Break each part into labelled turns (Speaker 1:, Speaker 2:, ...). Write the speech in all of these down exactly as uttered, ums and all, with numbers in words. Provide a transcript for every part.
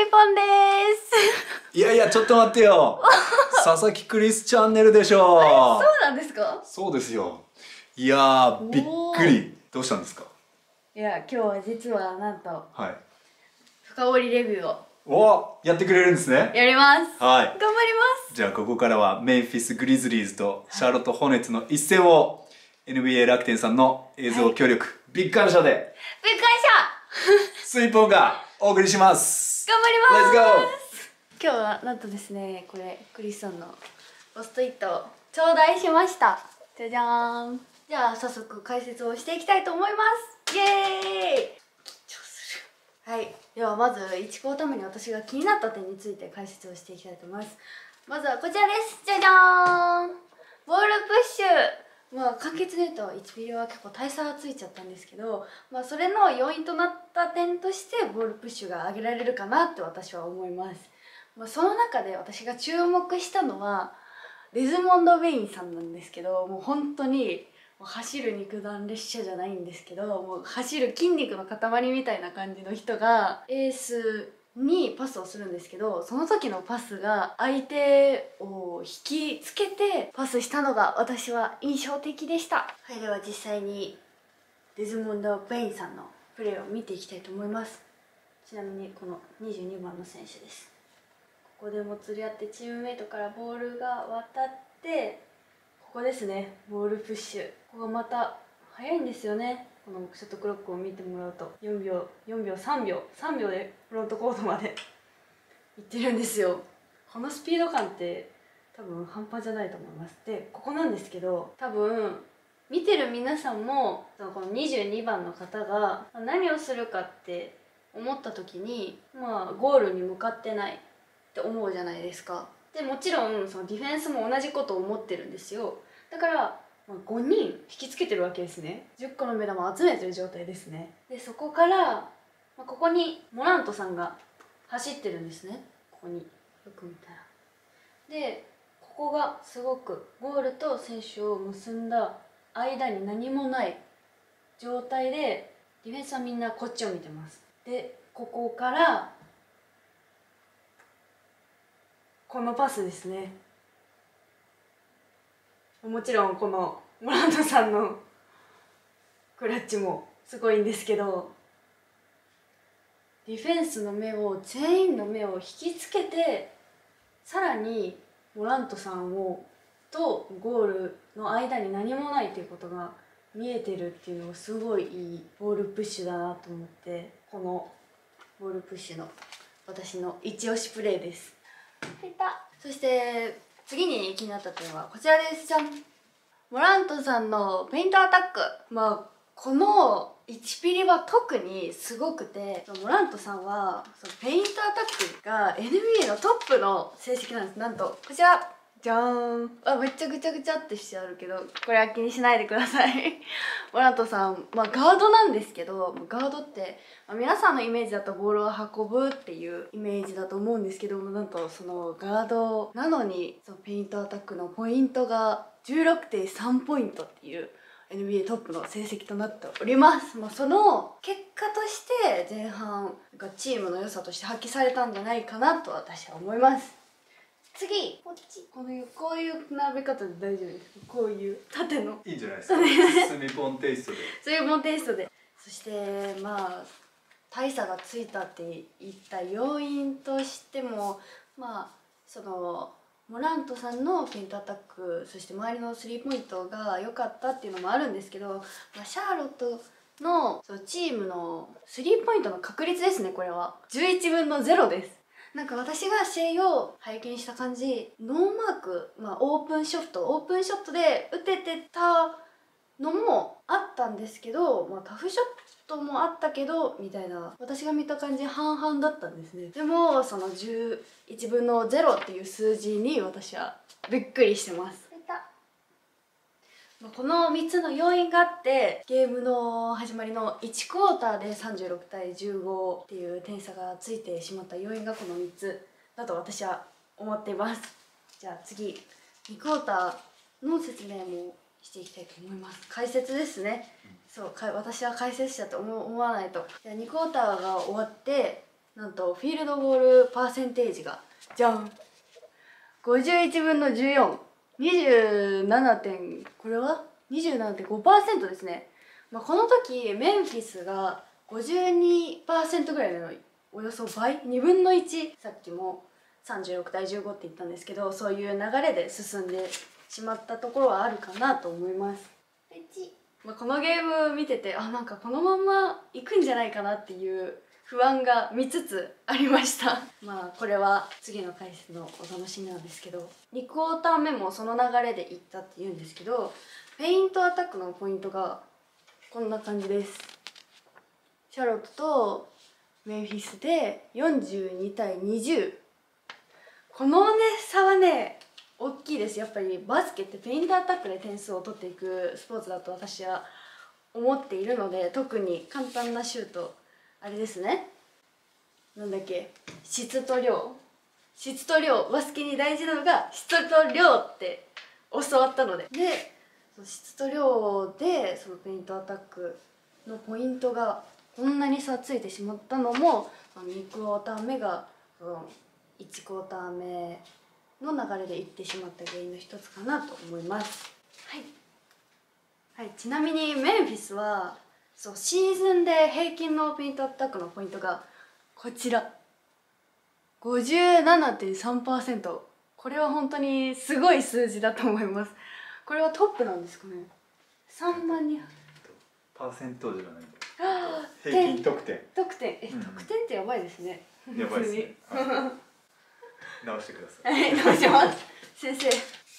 Speaker 1: みぽんです。
Speaker 2: いやいや、ちょっと待ってよ。佐々木クリスチャンネルでしょう。
Speaker 1: そうなんですか？
Speaker 2: そうですよ。いやー、びっくり。どうしたんですか？
Speaker 1: いや、今日は実はなんと、
Speaker 2: はい。
Speaker 1: 深掘りレビューを
Speaker 2: お、やってくれるんですね。
Speaker 1: やります。
Speaker 2: はい。
Speaker 1: 頑張ります。
Speaker 2: じゃあここからはメンフィス・グリズリーズとシャーロット・ホネッツの一戦を エヌビーエー 楽天さんの映像協力、はい、ビッグ感謝で
Speaker 1: ビッグ感謝
Speaker 2: スイポンがお送りします。
Speaker 1: 頑張ります。
Speaker 2: Let's go!
Speaker 1: 今日はなんとですね、これクリスさんのポストイットを頂戴しました。じゃじゃーん。じゃあ早速解説をしていきたいと思います。イエーイ。緊張する。はい、ではまずいちクォーター目に私が気になった点について解説をしていきたいと思います。まずはこちらです。じゃじゃーん。ボールプッシュ。まあ簡潔で言うといちビリは結構大差がついちゃったんですけど、まあそれの要因となった点としてボールプッシュが挙げられるかなって私は思います。まあ、その中で私が注目したのはデズモンド・ウェインさんなんですけど、もう本当にもう走る肉弾列車じゃないんですけど、もう走る筋肉の塊みたいな感じの人がエースにパスをするんですけど、その時のパスが相手を引きつけてパスしたのが私は印象的でした。はい、では実際にデズモンド・ベインさんのプレーを見ていきたいと思います。ちなみにこのにじゅうにばんの選手です。ここでも釣り合ってチームメイトからボールが渡って、ここですね、ボールプッシュ。ここがまた速いんですよね。このショットクロックを見てもらうとよんびょうよんびょうさんびょうさんびょうでフロントコートまで行ってるんですよ。このスピード感って多分半端じゃないと思います。でここなんですけど、多分見てる皆さんもこのにじゅうにばんの方が何をするかって思った時に、まあゴールに向かってないって思うじゃないですか。でもちろんそのディフェンスも同じことを思ってるんですよ。だからまあごにん引きつけてるわけですね。じゅっこの目玉を集めてる状態ですね。でそこから、まあ、ここにモラントさんが走ってるんですね。ここによく見たら。でここがすごくゴールと選手を結んだ間に何もない状態で、ディフェンスはみんなこっちを見てます。でここからこのパスですね。もちろんこのモラントさんのクラッチもすごいんですけど、ディフェンスの目を全員の目を引きつけて、さらにモラントさんをとゴールの間に何もないということが見えてるっていうのがすごいいいボールプッシュだなと思って、このボールプッシュの私の一押しプレーです。そして次に気になった点はこちらです。じゃん。モラントさんのペイントアタック。まあこのいちピリは特にすごくて、モラントさんはそのペイントアタックが エヌビーエー のトップの成績なんです。なんとこちらじゃーん。あ、めっちゃぐちゃぐちゃってしてあるけど、これは気にしないでくださいモラントさん、まあガードなんですけど、ガードって、まあ、皆さんのイメージだとボールを運ぶっていうイメージだと思うんですけども、なんとそのガードなのにそのペイントアタックのポイントが じゅうろくてんさん ポイントっていう エヌビーエー トップの成績となっております。まあ、その結果として前半がチームの良さとして発揮されたんじゃないかなと私は思います。次こっち、このこういう並べ方で大丈夫です。こういう縦の
Speaker 2: いいんじゃないですか。スミポンテイストで
Speaker 1: そういうモンテイストで。そしてまあ大差がついたっていった要因としても、まあそのモラントさんのペイントアタック、そして周りのスリーポイントが良かったっていうのもあるんですけど、まあ、シャーロットのそのチームのスリーポイントの確率ですね。これはじゅういちぶんのゼロです。なんか私が試合を拝見した感じ、ノーマーク、まあ、オープンショットオープンショットで打ててたのもあったんですけど、まあ、タフショットもあったけどみたいな、私が見た感じ半々だったんですね。でもそのじゅういちぶんのゼロっていう数字に私はびっくりしてます。このみっつの要因があって、ゲームの始まりのいちクォーターでさんじゅうろくたいじゅうごっていう点差がついてしまった要因がこのみっつだと私は思っています。じゃあ次にクォーターの説明もしていきたいと思います。解説ですね。そうか、私は解説者と思思わないと。じゃあにクォーターが終わって、 なんとフィールドゴールパーセンテージがじゃんごじゅういちぶんのじゅうよん、にじゅうなな点これは にじゅうななてんごパーセント ですね。まあ、この時メンフィスが ごじゅうにパーセント ぐらいのおよそ倍にぶんのいち、さっきもさんじゅうろくたいじゅうごって言ったんですけど、そういう流れで進んでしまったところはあるかなと思います。まあ、このゲーム見てて、あ、なんかこのまんま行くんじゃないかなっていう不安が見つつありましたまあこれは次の回数のお楽しみなんですけど、にクォーター目もその流れでいったっていうんですけど、ペイントアタックのポイントがこんな感じです。シャロットとメンフィスでよんじゅうにたいにじゅう、このね差はね大きいです。やっぱりバスケってペイントアタックで点数を取っていくスポーツだと私は思っているので、特に簡単なシュート、あれですね、なんだっけ、質と量質と量バスケに大事なのが質と量って教わったので、で質と量でそのペイントアタックのポイントがこんなに差ついてしまったのもにクォーター目がいちクォーター目の流れでいってしまった原因の一つかなと思います。はい、はい、ちなみにメンフィスはそうシーズンで平均のペイントアタックのポイントがこちら ごじゅうななてんさんパーセント、 これは本当にすごい数字だと思います。これはトップなんですかね。さんばんに
Speaker 2: パーセントじゃない
Speaker 1: あ
Speaker 2: 平均得点
Speaker 1: 得点え、
Speaker 2: うん、
Speaker 1: 得点ってやばいですね。
Speaker 2: やばいですね、はい、直してください。
Speaker 1: はい直します先生。よ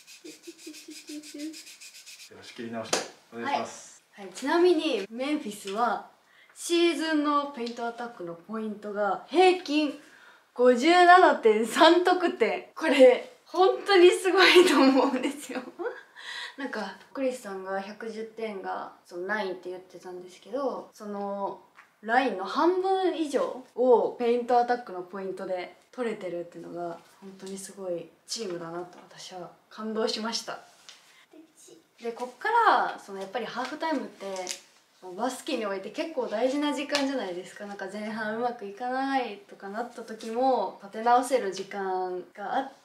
Speaker 2: し切り直してお願いします。
Speaker 1: はいはい、ちなみにメンフィスはシーズンのペイントアタックのポイントが平均 ごじゅうななてんさん 得点。これ本当にすごいと思うんですよなんかクリスさんがひゃくじゅってんがそのラインって言ってたんですけど、そのラインの半分以上をペイントアタックのポイントで取れてるっていうのが本当にすごいチームだなと私は感動しました。でこっからそのやっぱりハーフタイムってバスケにおいて結構大事な時間じゃないですか。なんか前半うまくいかないとかなった時も立て直せる時間があって、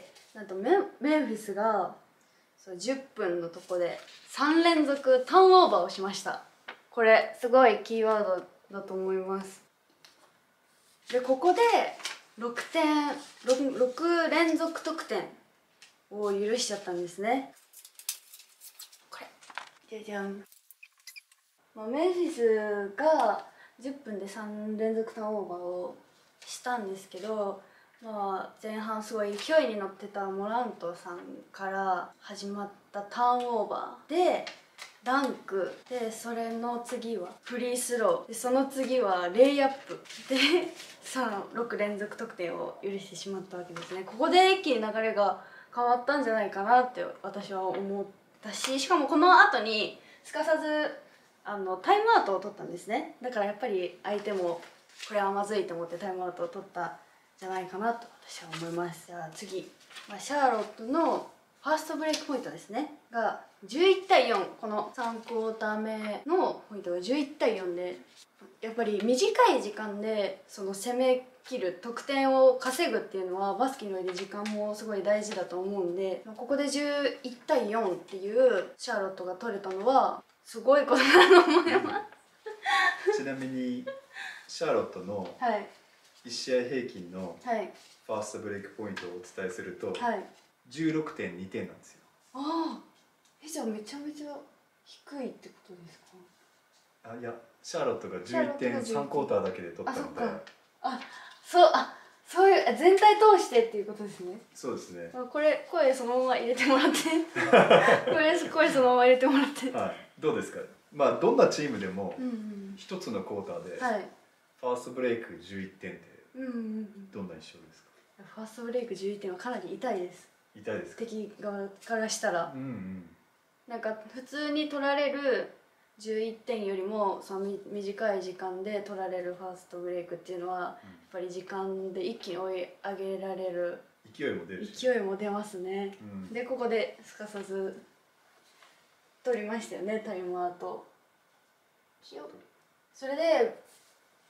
Speaker 1: なんとメンメンフィスがそうじゅっぷんのとこでさんれんぞくターンオーバーをしました。これすごいキーワードだと思います。でここでろくてん 6, ろく連続得点を許しちゃったんですね。これじゃじゃん、まあ、メンフィスがじゅっぷんでさんれんぞくターンオーバーをしたんですけど、まあ、前半すごい勢いに乗ってたモラントさんから始まったターンオーバーでダンクで、それの次はフリースローで、その次はレイアップでさんろく連続得点を許してしまったわけですね。ここで一気に流れが変わったんじゃないかなって私は思ったし、しかもこの後にすかさずあのタイムアウトを取ったんですね。だからやっぱり相手もこれはまずいと思ってタイムアウトを取ったんじゃないかなと私は思います。じゃあ次、まあ、シャーロットのファーストブレイクポイントですねがじゅういちたいよん、このさんクォーター目のポイントがじゅういちたいよんで、やっぱり短い時間でその攻め切る得点を稼ぐっていうのはバスケにおいて時間もすごい大事だと思うんで、ここでじゅういちたいよんっていうシャーロットが取れたのはすごいことだと思います
Speaker 2: ちなみにシャーロットのいち試合平均のファーストブレイクポイントをお伝えすると、はい、じゅうろくてんにてんなんですよ。
Speaker 1: ああ、え、じゃあめちゃめちゃ低いってことですか？
Speaker 2: あ、いや、シャーロットがじゅういってんさんクォーターだけで取ったので、
Speaker 1: あ、そう、あ、そういう全体通してっていうことですね。
Speaker 2: そうですね。
Speaker 1: これ声そのまま入れてもらってこれ声そのまま入れてもらって
Speaker 2: はい、どうですか？まあどんなチームでも一つのクォーターでファーストブレイクじゅういってんってどんな印象ですか？
Speaker 1: ファーストブレイクじゅういってんはかなり痛いです。
Speaker 2: 痛いですか？
Speaker 1: 敵側からしたら、うん、うん、なんか普通に取られるじゅういってんよりもその短い時間で取られるファーストブレイクっていうのは、うん、やっぱり時間で一気に追い上げられる、
Speaker 2: 勢いも出るし、
Speaker 1: 勢いも出ますね、うん、でここですかさず取りましたよね、タイムアウト。それで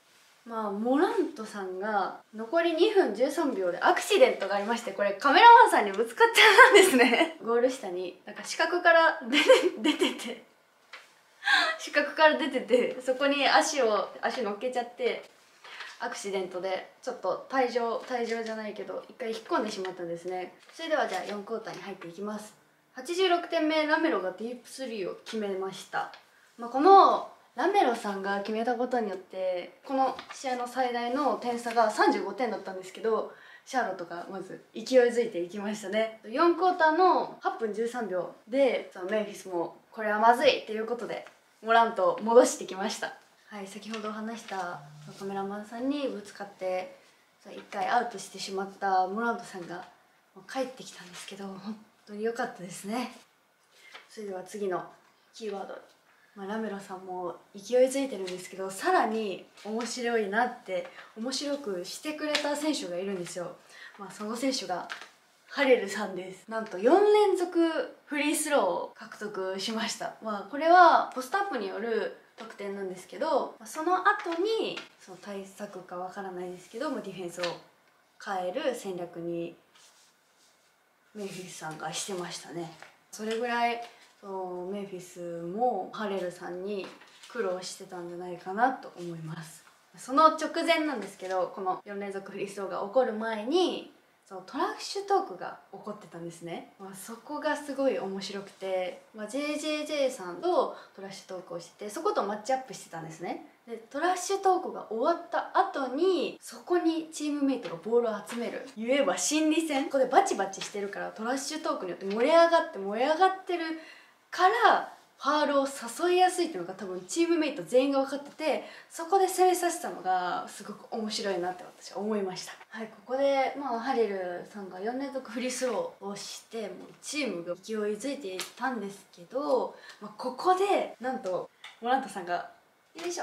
Speaker 1: まあモラントさんが残りにふんじゅうさんびょうでアクシデントがありまして、これカメラマンさんにぶつかっちゃったんですね。ゴール下になんか視覚から出て出てて視覚から出てて、そこに足を足乗っけちゃってアクシデントでちょっと退場退場じゃないけど一回引っ込んでしまったんですね。それではじゃあよんクォーターに入っていきます。はちじゅうろくてんめ、ラメロがディープスリーを決めました。まあ、このラメロさんが決めたことによってこの試合の最大の点差がさんじゅうごてんだったんですけど、シャーロットがまず勢いづいていきましたね。よんクォーターのはっぷんじゅうさんびょうでそのメンフィスもこれはまずいっていうことでモラントを戻してきました。はい、先ほど話したカメラマンさんにぶつかっていっかいアウトしてしまったモラントさんが帰ってきたんですけど、本当に良かったですね。それでは次のキーワード、まあ、ラメロさんも勢いづいてるんですけど、さらに面白いなって面白くしてくれた選手がいるんですよ。まあ、その選手がハレルさんです。なんとよんれんぞくフリースローを獲得しました。まあ、これはポストアップによる得点なんですけど、その後にその対策かわからないですけどもディフェンスを変える戦略にメンフィスさんがしてましたね。それぐらいそうメンフィスもハレルさんに苦労してたんじゃないかなと思います。その直前なんですけど、このよんれんぞくフリースローが起こる前にそのトラッシュトークが起こってたんですね。まあ、そこがすごい面白くて、まあ、ジェイジェイジェイ さんとトラッシュトークをしてて、そことマッチアップしてたんですね。でトラッシュトークが終わった後にそこにチームメイトがボールを集める、言えば心理戦、ここでバチバチしてるからトラッシュトークによって盛り上がって盛り上がってるからファールを誘いやすいっていうのが多分チームメイト全員が分かってて、そこで攻めさせたのがすごく面白いなって私は思いました。はい、ここで、まあ、ハレルさんがよんれんぞくフリースローをしてもうチームが勢いづいていたんですけど、まあ、ここでなんとモラントさんがよいしょ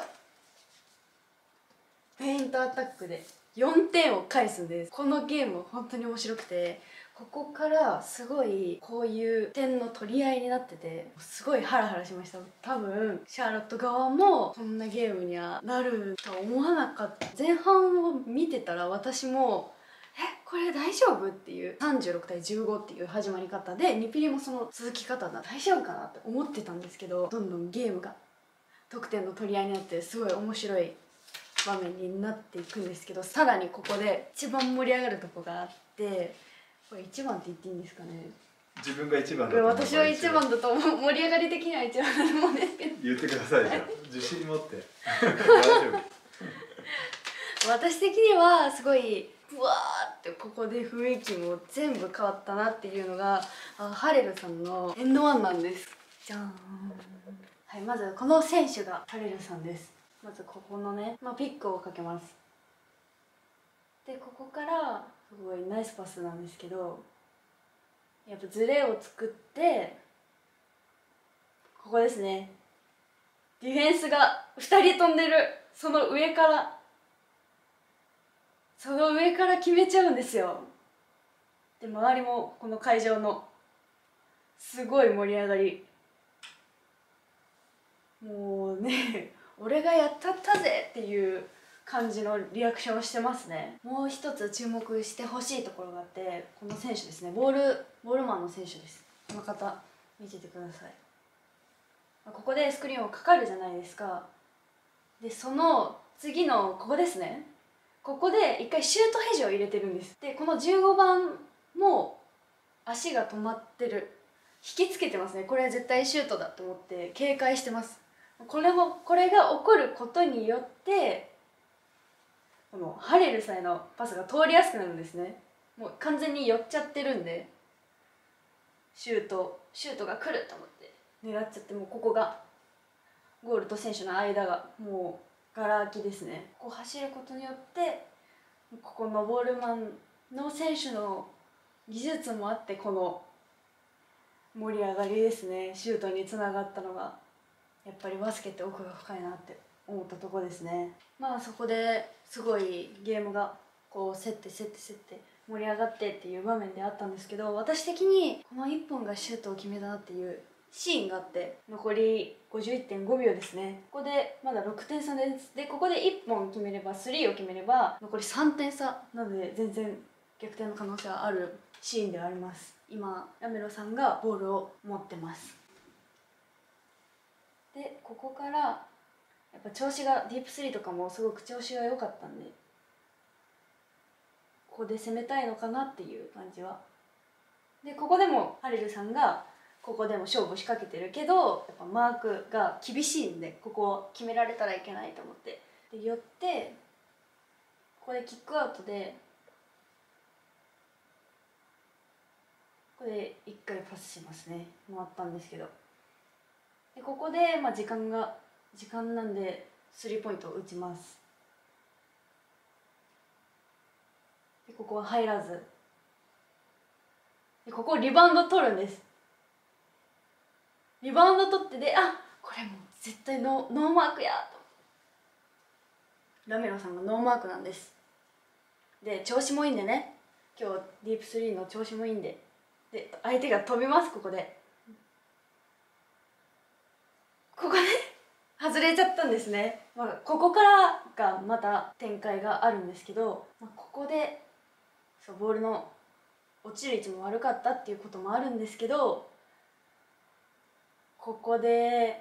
Speaker 1: ペイントアタックでよんてんを返すんです。このゲーム本当に面白くて、ここからすごいこういう点の取り合いになっててすごいハラハラしました。多分シャーロット側もこんなゲームにはなるとは思わなかった。前半を見てたら私もえこれ大丈夫っていうさんじゅうろくたいじゅうごっていう始まり方でにピリもその続き方だ大丈夫かなって思ってたんですけど、どんどんゲームが得点の取り合いになってすごい面白い場面になっていくんですけど、さらにここで一番盛り上がるとこがあって、これいちばんって言っていいんですかね。
Speaker 2: 自分がいちばんだと思う。
Speaker 1: 私はいちばんだと思う。盛り上がり的にはいちばんだと思うんですけど
Speaker 2: 言ってください。じゃあ自信持って大丈
Speaker 1: 夫私的にはすごいブワーってここで雰囲気も全部変わったなっていうのがあハレルさんのエンドワンなんです。じゃーん。はい、まずこの選手がハレルさんです。まずここのね、まあ、ピックをかけます。でここからすごいナイスパスなんですけど、やっぱズレを作ってここですね、ディフェンスがふたり飛んでる、その上からその上から決めちゃうんですよ。で周りもこの会場のすごい盛り上がり、もうね俺がやったったぜっていう感じのリアクションをしてますね。もう一つ注目してほしいところがあって、この選手ですね、ボールボールマンの選手です。この方見ててください。ここでスクリーンをかかるじゃないですか。でその次のここですね、ここで一回シュートヘジを入れてるんです。でこのじゅうごばんも足が止まってる、引きつけてますね。これは絶対シュートだと思って警戒してます。これもこれが起こることによってこのハレルさんへのパスが通りやすくなるんですね。もう完全に寄っちゃってるんで、シュートシュートが来ると思って狙っちゃって、もうここがゴールと選手の間がもうガラ空きですね。こう走ることによってここのボールマンの選手の技術もあってこの盛り上がりですね。シュートにつながったのがやっぱりバスケって奥が深いなって思ったところですね。まあそこですごいゲームがこう競って競って競って盛り上がってっていう場面であったんですけど、私的にこのいっぽんがシュートを決めたなっていうシーンがあって、残り ごじゅういってんごびょうですね。ここでまだろくてんさです。でここでいっぽん決めれば、スリーを決めれば残りさんてんさなので、全然逆転の可能性はあるシーンではあります。今ラメロさんがボールを持ってます。でここからやっぱ調子が、ディープスリーとかもすごく調子が良かったんで、ここで攻めたいのかなっていう感じは。でここでもハレルさんがここでも勝負仕掛けてるけど、やっぱマークが厳しいんで、ここを決められたらいけないと思って、で寄って、ここでキックアウトで、ここでいっかいパスしますね。回ったんですけど、でここでまあ時間が時間なんでスリーポイントを打ちます。でここは入らず、でここリバウンド取るんです。リバウンド取ってで、あ、これもう絶対ノー、ノーマークやと。ラメロさんがノーマークなんです。で調子もいいんでね、今日ディープスリーの調子もいいんで、で相手が飛びます。ここでここで外れちゃったんですね。まあ、ここからがまた展開があるんですけど、まあ、ここでそうボールの落ちる位置も悪かったっていうこともあるんですけど、ここで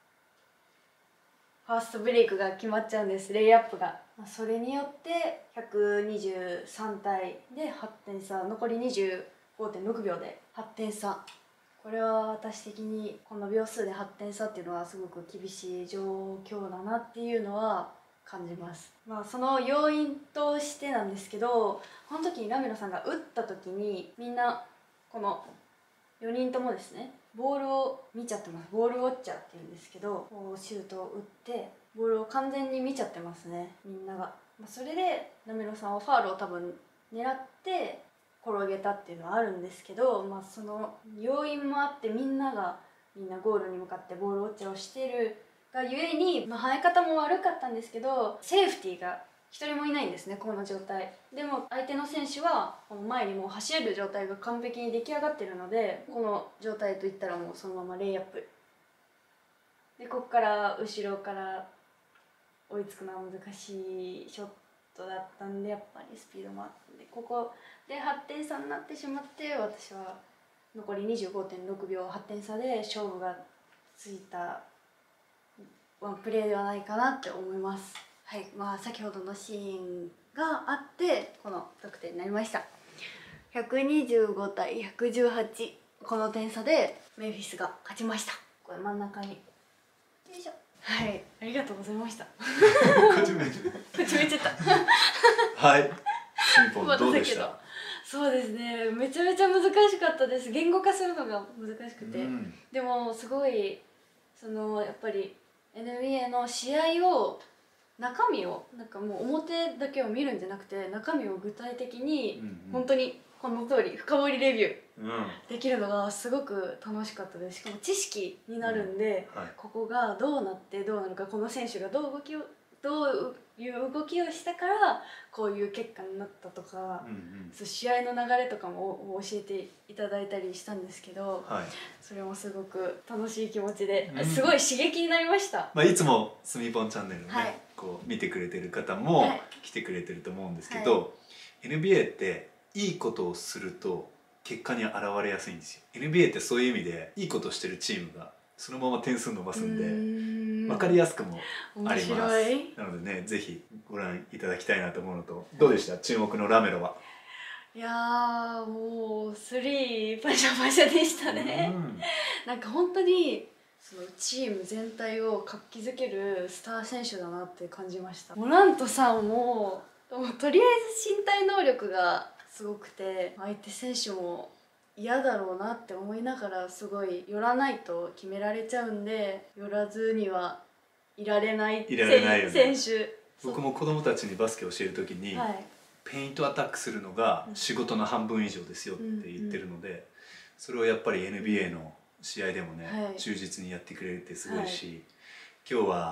Speaker 1: ファーストブレイクが決まっちゃうんです、レイアップが。それによってひゃくにじゅうさんたいではってんさ、残り にじゅうごてんろくびょうではってんさ。これは私的にこの秒数ではってんさっていうのはすごく厳しい状況だなっていうのは感じます。まあその要因としてなんですけど、この時にラメロさんが打った時にみんなこのよにんともですね、ボールを見ちゃってます。ボールウォッチャーっていうんですけど、こうシュートを打ってボールを完全に見ちゃってますね、みんなが。まあ、それでラメロさんはファールを多分狙って転げたっていうのはあるんですけど、まあ、その要因もあってみんながみんなゴールに向かってボールウォッチャーをしているがゆえに、まあ、跳ね方も悪かったんですけど、セーフティーが一人もいないんですね、この状態でも。相手の選手はこの前にもう走れる状態が完璧に出来上がってるので、この状態といったらもうそのままレイアップで、ここから後ろから追いつくのは難しいショットだったんで、やっぱりスピードもあったんで、ここではってんさになってしまって、私は残り にじゅうごてんろくびょう、はってんさで勝負がついたワンプレーではないかなって思います。はい、まあ先ほどのシーンがあってこの得点になりました。ひゃくにじゅうごたいひゃくじゅうはち、この点差でメンフィスが勝ちました。これ真ん中に、よいしょ。はい、ありがとうございました。
Speaker 2: こっち向いちゃっ
Speaker 1: こっち向いちゃった。
Speaker 2: はい。シンポンどうでした？
Speaker 1: そうですね、めちゃめちゃ難しかったです。言語化するのが難しくて、うん、でもすごいそのやっぱり エヌビーエー の試合を、中身をなんかもう表だけを見るんじゃなくて、中身を具体的に本当にこの通り深掘りレビューできるのがすごく楽しかったです。しかも知識になるんで、うん、はい、ここがどうなってどうなるか、この選手がどう動きをどういう動きをしたからこういう結果になったとか、うんうん、そう試合の流れとかも教えていただいたりしたんですけど、はい、それもすごく楽しい気持ちで、うん、すごい刺激になりました。
Speaker 2: まあ、いつもスミポンチャンネルをね、はい、こう見てくれてる方も来てくれてると思うんですけど、はい、エヌビーエー っていいことをすると結果に現れやすいんですよ。 エヌビーエー ってそういう意味でいいことをしてるチームがそのまま点数伸ばすんで、分かりやすくもあります。なのでね、ぜひご覧いただきたいなと思うのと、どうでした、注目のラメロは？
Speaker 1: いやー、もうスリーパシャパシャでしたね。うん、なんか本当にそのチーム全体を活気づけるスター選手だなって感じました。モラントさんも、もうとりあえず身体能力がすごくて、相手選手も嫌だろうなって思いながら、すごい寄らないと決められちゃうんで、寄らずにはいられない
Speaker 2: いられないよね、
Speaker 1: 選手。
Speaker 2: 僕も子供たちにバスケを教える時に、はい、ペイントアタックするのが仕事の半分以上ですよって言ってるので、うんうん、それをやっぱり エヌビーエー の試合でもね、はい、忠実にやってくれてすごいし、はい、今日は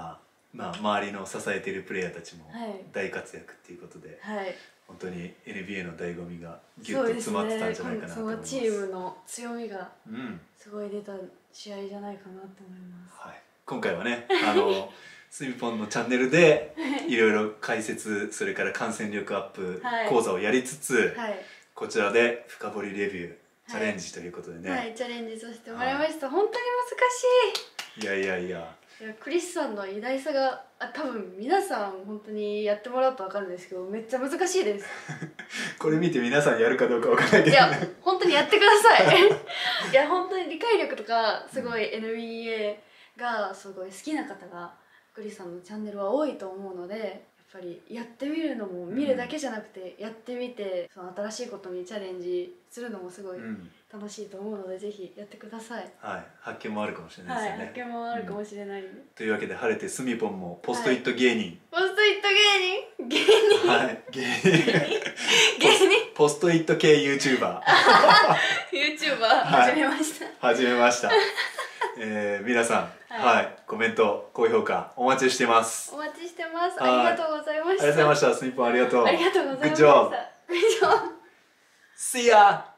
Speaker 2: まあ、周りの支えているプレイヤーたちも
Speaker 1: はい
Speaker 2: 大活躍っていうことで、
Speaker 1: はい
Speaker 2: 本当に エヌビーエー の醍醐味がギュッと詰まってたんじゃないかなと思います。
Speaker 1: そのチームの強みが
Speaker 2: うん
Speaker 1: すごい出た試合じゃないかなと思います。
Speaker 2: はい、今回はねあのスミポンのチャンネルでいろいろ解説、それから感染力アップ講座をやりつつ、
Speaker 1: はい、
Speaker 2: こちらで深掘りレビューチャレンジということでね、
Speaker 1: はい、チャレンジさせてもらいました。はい、本当に難しい。
Speaker 2: いやいやいや
Speaker 1: いやクリスさんの偉大さがあ多分皆さん本当にやってもらうと分かるんですけどめっちゃ難しいです
Speaker 2: これ見て皆さんやるかどうか分からないけど、ね、
Speaker 1: いや本当にやってくださいいや本当に理解力とかすごい エヌビーエー がすごい好きな方がクリスさんのチャンネルは多いと思うので、やっぱりやってみるのも見るだけじゃなくて、うん、やってみてその新しいことにチャレンジするのもすごい楽しいと思うので、うん、ぜひやってください。はい、
Speaker 2: 発見もあるかもしれないですよね。
Speaker 1: はい、発見もあるかもしれない、うん、
Speaker 2: というわけで晴れてスミポンもポストイット芸人、
Speaker 1: はい、ポストイット芸人芸人
Speaker 2: はい芸人芸人ポストイット系 YouTuber
Speaker 1: YouTuber 始めました、
Speaker 2: はい、始めましたえー、皆さん、はい、はい、コメント、高評価お待ちしてます。
Speaker 1: お待ちしてます。ありがとうございました。
Speaker 2: ありがとうございました。スミポンありがとう。
Speaker 1: ありがとうございました。
Speaker 2: Good job.
Speaker 1: Good job.
Speaker 2: See ya.